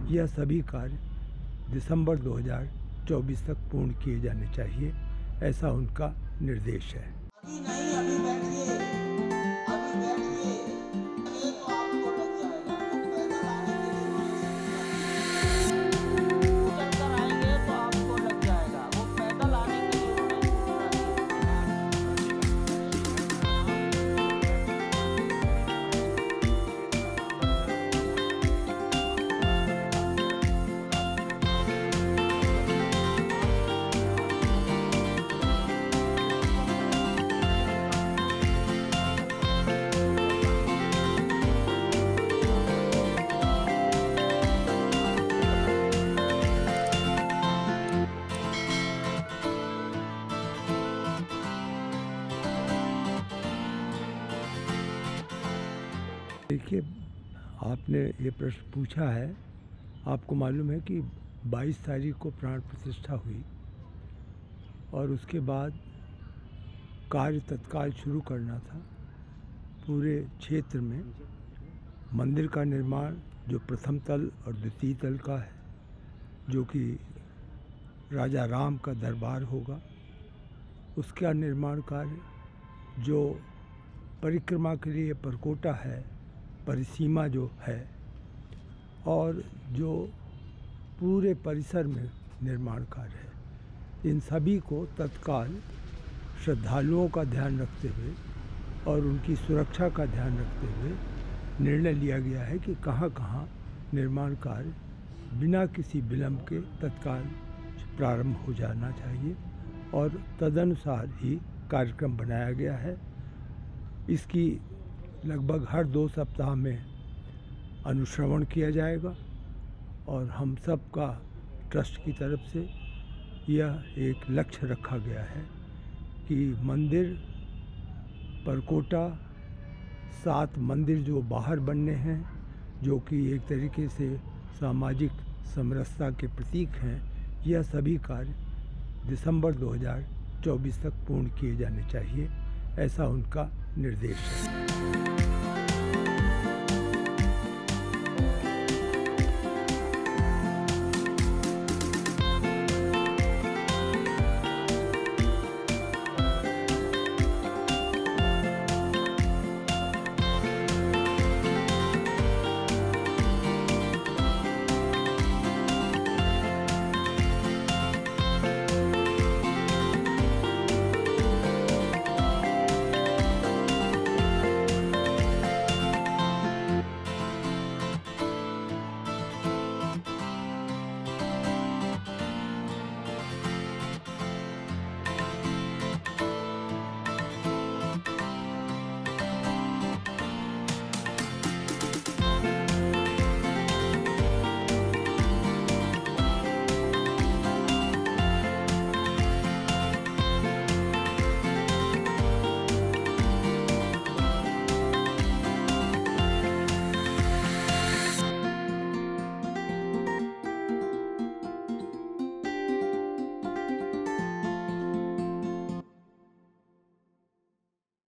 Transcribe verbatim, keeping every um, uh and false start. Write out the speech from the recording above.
यह सभी कार्य दिसंबर दो हज़ार चौबीस तक पूर्ण किए जाने चाहिए, ऐसा उनका निर्देश है। अभी नहीं, अभी बैठिए, अभी बैठिए, ये तो आपको लग जाएगा। पैदल आने के लिए उतर कर आएंगे तो आपको लग जाएगा। वो पैदल आने के लिए देखिए, आपने ये प्रश्न पूछा है। आपको मालूम है कि बाईस तारीख को प्राण प्रतिष्ठा हुई और उसके बाद कार्य तत्काल शुरू करना था। पूरे क्षेत्र में मंदिर का निर्माण जो प्रथम तल और द्वितीय तल का है, जो कि राजा राम का दरबार होगा, उसका निर्माण कार्य, जो परिक्रमा के लिए परकोटा है, परिसीमा जो है, और जो पूरे परिसर में निर्माण कार्य है, इन सभी को तत्काल श्रद्धालुओं का ध्यान रखते हुए और उनकी सुरक्षा का ध्यान रखते हुए निर्णय लिया गया है कि कहाँ कहाँ निर्माण कार्य बिना किसी विलंब के तत्काल प्रारंभ हो जाना चाहिए और तदनुसार ही कार्यक्रम बनाया गया है। इसकी लगभग हर दो सप्ताह में अनुश्रवण किया जाएगा और हम सब का ट्रस्ट की तरफ से यह एक लक्ष्य रखा गया है कि मंदिर परकोटा, सात मंदिर जो बाहर बनने हैं, जो कि एक तरीके से सामाजिक समरसता के प्रतीक हैं, यह सभी कार्य दिसंबर दो हज़ार चौबीस तक पूर्ण किए जाने चाहिए, ऐसा उनका निर्देश है।